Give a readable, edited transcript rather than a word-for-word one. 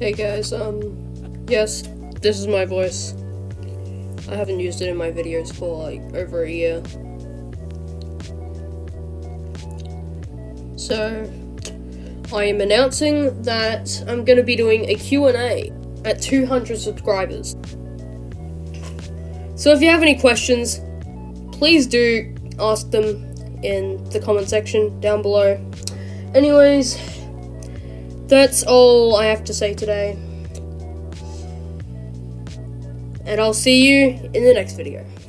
Hey guys, yes, this is my voice. I haven't used it in my videos for like over a year. So, I am announcing that I'm gonna be doing a Q&A at 200 subscribers. So if you have any questions, please do ask them in the comment section down below. Anyways, that's all I have to say today. And I'll see you in the next video.